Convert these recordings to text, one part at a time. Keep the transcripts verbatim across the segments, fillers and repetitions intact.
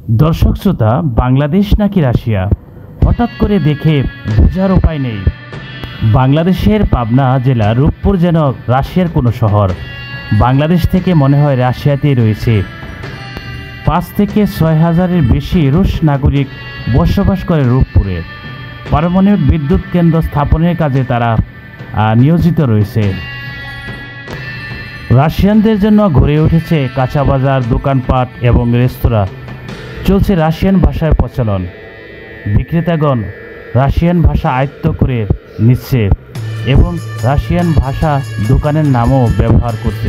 দর্শক শ্রোতা, বাংলাদেশ নাকি রাশিয়া হঠাৎ করে দেখে বোঝার উপায় নেই। বাংলাদেশের পাবনা জেলা রূপপুর যেন রাশিয়ার কোনো শহর। বাংলাদেশ থেকে মনে হয় রাশিয়াতেই রয়েছে। পাঁচ থেকে ছয় হাজারের বেশি রুশ নাগরিক বসবাস করে রূপপুরে। পারমাণবিক বিদ্যুৎ কেন্দ্র স্থাপনের কাজে তারা নিয়োজিত রয়েছে। রাশিয়ানদের জন্য গড়ে উঠেছে কাঁচা বাজার, দোকানপাট এবং রেস্তোরাঁ। চলছে রাশিয়ান ভাষার প্রচলন। বিক্রেতাগণ রাশিয়ান ভাষা আয়ত্ত করে নিচ্ছে এবং রাশিয়ান ভাষা দোকানের নামও ব্যবহার করছে।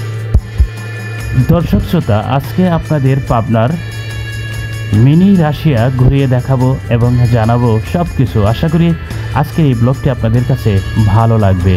দর্শক শ্রোতা, আজকে আপনাদের পাবনার মিনি রাশিয়া ঘুরিয়ে দেখাবো এবং জানাবো সব কিছু। আশা করি আজকের এই ব্লগটি আপনাদের কাছে ভালো লাগবে।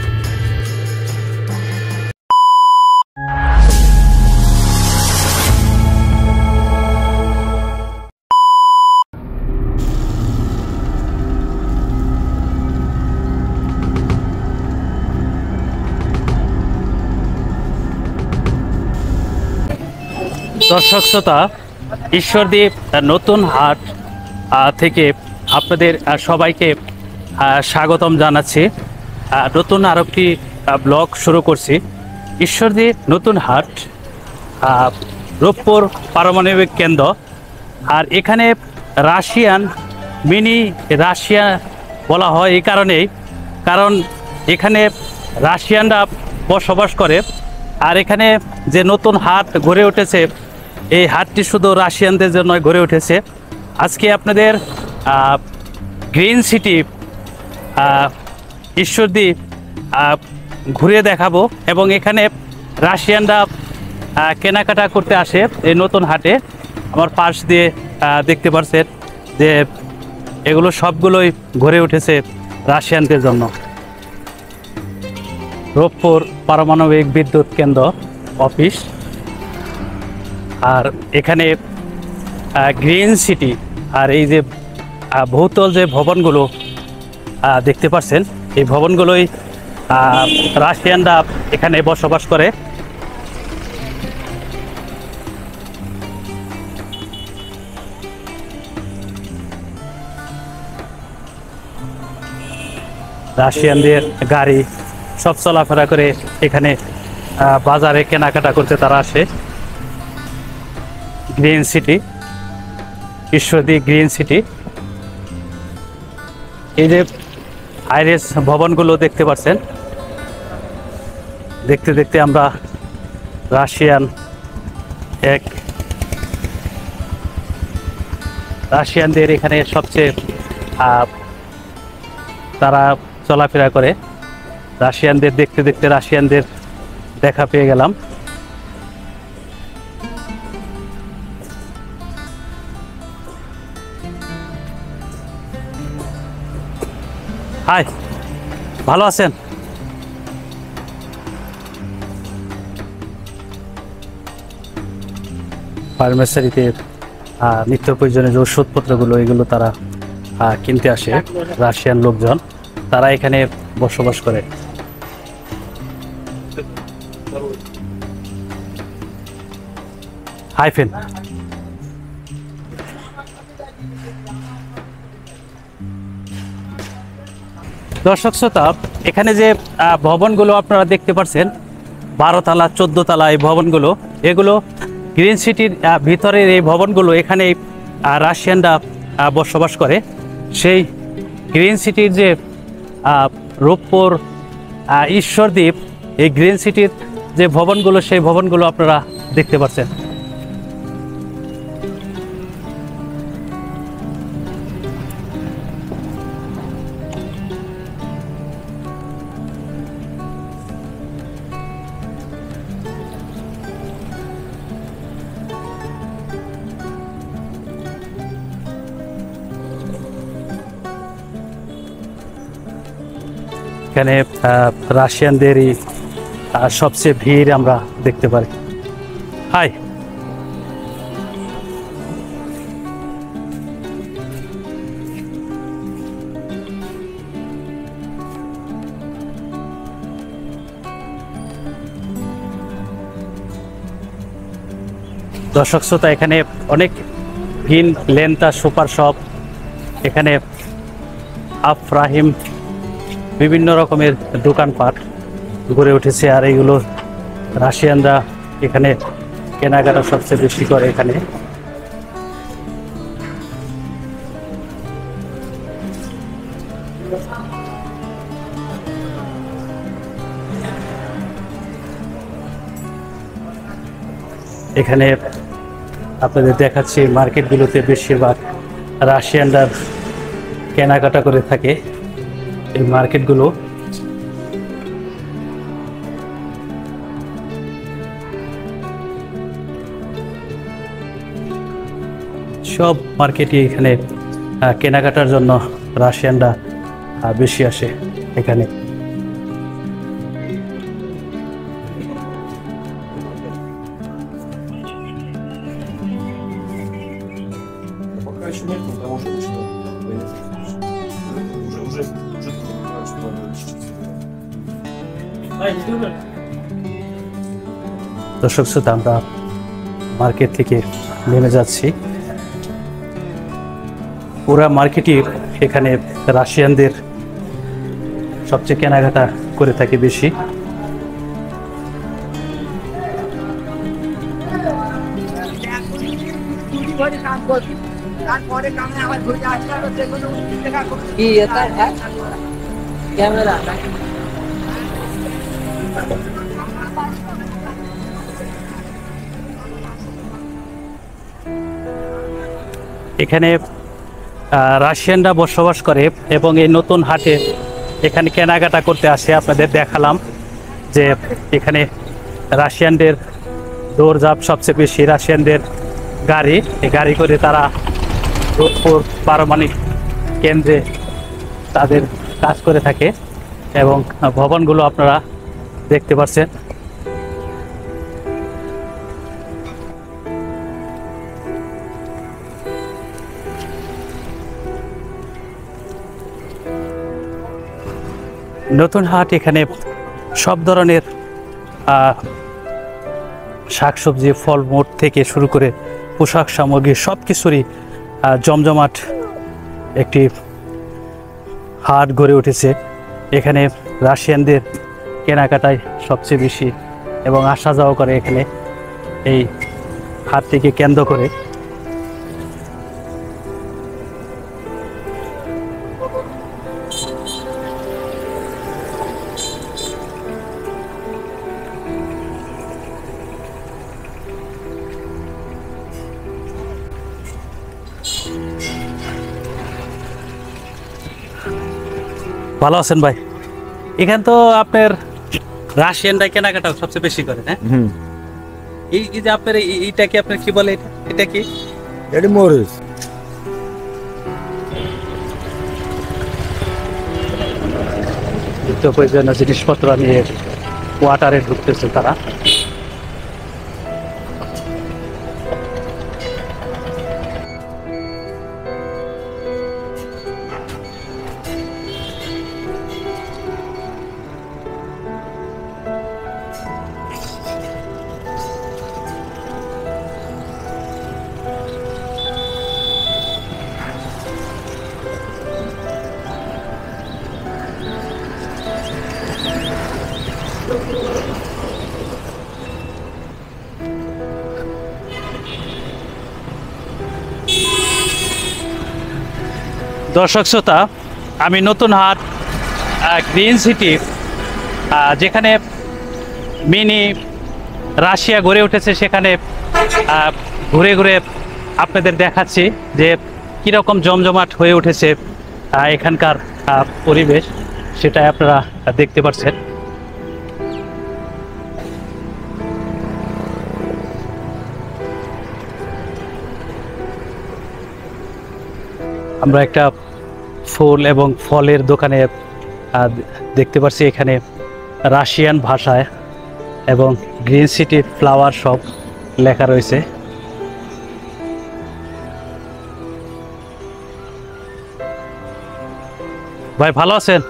দর্শক শ্রোতা, ঈশ্বরদীপ নতুন হাট থেকে আপনাদের সবাইকে স্বাগতম জানাচ্ছি। নতুন আরও একটি ব্লগ শুরু করছি। ঈশ্বরদীপ নতুন হাট, রূপপুর পারমাণবিক কেন্দ্র। আর এখানে রাশিয়ান মিনি রাশিয়া বলা হয় এই কারণেই, কারণ এখানে রাশিয়ানরা বসবাস করে। আর এখানে যে নতুন হাট গড়ে উঠেছে, এই হাটটি শুধু রাশিয়ানদের জন্য গড়ে উঠেছে। আজকে আপনাদের গ্রিন সিটি ঈশ্বরদীপ ঘুরে দেখাবো এবং এখানে রাশিয়ানরা কেনাকাটা করতে আসে এই নতুন হাটে। আমার পাশ দিয়ে দেখতে পাচ্ছেন যে এগুলো সবগুলোই গড়ে উঠেছে রাশিয়ানদের জন্য। রূপপুর পারমাণবিক বিদ্যুৎ কেন্দ্র অফিস। আর এখানে গ্রিন সিটি, আর এই যে বহুতল যে ভবনগুলো দেখতে পাচ্ছেন, এই ভবনগুলোই রাশিয়ানরা এখানে বসবাস করে। রাশিয়ানদের গাড়ি সব চলাফেরা করে এখানে বাজারে কেনাকাটা করতে তারা আসে। গ্রিন সিটি ঈশ্বরদীপ গ্রিন সিটি। এই যে আইরেস ভবনগুলো দেখতে পাচ্ছেন, দেখতে দেখতে আমরা রাশিয়ান এক রাশিয়ানদের এখানে সবচেয়ে তারা চলাফেরা করে। রাশিয়ানদের দেখতে দেখতে রাশিয়ানদের দেখা পেয়ে গেলাম। হাই, ভালো আছেন? ফার্মেসিতে নিত্য প্রয়োজনীয় যে ওষুধপত্রগুলো, এগুলো তারা কিনতে আসে রাশিয়ান লোকজন। তারা এখানে বসবাস করে। হাই ফেন, দর্শক শ্রোতা, এখানে যে ভবনগুলো আপনারা দেখতে পাচ্ছেন, বারো তলা চোদ্দ তলা এই ভবনগুলো, এগুলো গ্রিন সিটির ভিতরের এই ভবনগুলো। এখানে রাশিয়ানরা বসবাস করে। সেই গ্রিন সিটির যে রূপপুর ঈশ্বরদীপ, এই গ্রিন সিটির যে ভবনগুলো, সেই ভবনগুলো আপনারা দেখতে পাচ্ছেন। এখানে রাশিয়ানদেরই সবচেয়ে ভিড় আমরা দেখতে পারি। হাই, দর্শক শ্রোতা, এখানে অনেক গিন লেন্তা সুপার শপ, এখানে আফরাহিম, বিভিন্ন রকমের দোকানপাট গড়ে উঠেছে। আর এইগুলো রাশিয়ানরা এখানে কেনাকাটা সবচেয়ে বেশি করে। এখানে এখানে আপনাদের দেখাচ্ছি মার্কেটগুলোতে বেশিরভাগ রাশিয়ানরা কেনাকাটা করে থাকে। এই মার্কেটগুলো সব মার্কেটই এখানে কেনাকাটার জন্য রাশিয়ানরা বেশি আসে এখানে। Еще нет, потому что начинаю. Уже, уже, уже понимаю, что надо лечиться. দর্শক শ্রোতা, আমরা মার্কেট থেকে নেমে যাচ্ছি। পুরা মার্কেটই এখানে রাশিয়ানদের সবচেয়ে কেনাকাটা করে থাকে বেশি। এখানে রাশিয়ানরা বসবাস করে এবং এই নতুন হাটে এখানে কেনাকাটা করতে আসে। আপনাদের দেখালাম যে এখানে রাশিয়ানদের দৌড়ঝাঁপ সবচেয়ে বেশি। রাশিয়ানদের গাড়ি, এই গাড়ি করে তারা রূপপুর পারমাণবিক কেন্দ্রে তাদের কাজ করে থাকে এবং ভবনগুলো আপনারা দেখতে পাচ্ছেন। নতুন হাট, এখানে সব ধরনের শাকসবজি, ফলমূল থেকে শুরু করে পোশাক সামগ্রী সব কিছুরই জমজমাট একটি হাট গড়ে উঠেছে। এখানে রাশিয়ানদের কেনাকাটায় সবচেয়ে বেশি এবং আসা যাওয়া করে এখানে এই হাটটিকে কেন্দ্র করে। ভালো আছেন ভাই? এখানে তো আপনার রাশিয়ানরা কেনাকাটা সবচেয়ে বেশি করে, হ্যাঁ? এই এই যে আপনার এইটা কি আপনার কি বলে, এটা কি? এটা মরিচ। নিত্য প্রয়োজনীয় জিনিসপত্র নিয়ে কোয়ার্টারে ঢুকতেছে তারা। দর্শক শ্রোতা, আমি নতুন হাট গ্রিন সিটি, যেখানে মিনি রাশিয়া গড়ে উঠেছে, সেখানে ঘুরে ঘুরে আপনাদের দেখাচ্ছি যে কীরকম জমজমাট হয়ে উঠেছে এখানকার পরিবেশ, সেটাই আপনারা দেখতে পাচ্ছেন। আমরা একটা ফুল এবং ফলের দোকানে দেখতে পাচ্ছি, এখানে রাশিয়ান ভাষায় এবং গ্রিন সিটি ফ্লাওয়ার শপ লেখা রয়েছে। ভাই ভালো আছেন?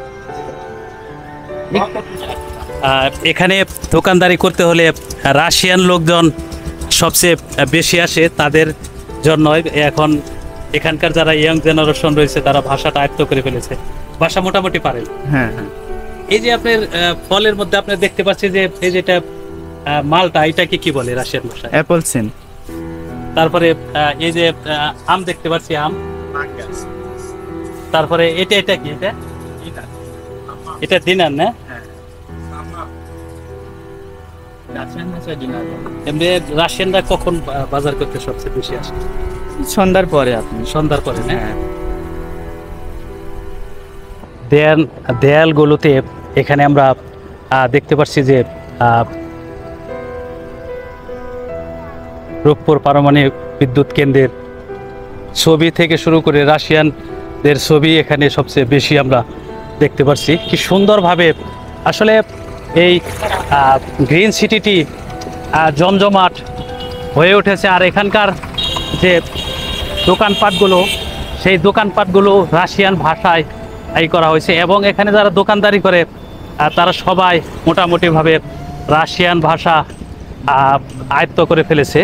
এখানে দোকানদারি করতে হলে রাশিয়ান লোকজন সবচেয়ে বেশি আসে। তাদের জন্য এখন এখানকার যারা ইয়াং জেনারেশন রয়েছে তারা ভাষাটা আয়ত্ত করে ফেলেছে, ভাষা মোটামুটি পারেন। হ্যাঁ হ্যাঁ। এই যে আপনার আহ, ফলের মধ্যে আপনি দেখতে পাচ্ছি যে এই যেটা আহ, মালটা, এটাকে কি বলে রাশিয়ান ভাষায়? অ্যাপল সিন। তারপরে আহ, এই যে আহ, আম দেখতে পাচ্ছি, আম। তারপরে এটা এটা কি, এটা এটা দিনার না? এমনি রাশিয়ানরা কখন বা- বাজার করতে সবচেয়ে বেশি আসে? সন্ধ্যার পরে আপনি। সন্ধ্যার পরে না? হ্যাঁ। দেয়াল দেয়ালগুলোতে এখানে আমরা আহ, দেখতে পাচ্ছি যে আহ, রূপপুর পারমাণবিক বিদ্যুৎ কেন্দ্রের ছবি থেকে শুরু করে রাশিয়ানদের ছবি এখানে সবচেয়ে বেশি আমরা দেখতে পাচ্ছি। কি সুন্দরভাবে আসলে এই আহ, গ্রিন সিটিটি আহ, জমজমাট হয়ে উঠেছে। আর এখানকার যে দোকানপাটগুলো, সেই দোকানপাটগুলো রাশিয়ান ভাষায় এই করা হয়েছে এবং এখানে যারা দোকানদারি করে আহ, তারা সবাই মোটামুটিভাবে রাশিয়ান ভাষা আহ, আয়ত্ত করে ফেলেছে।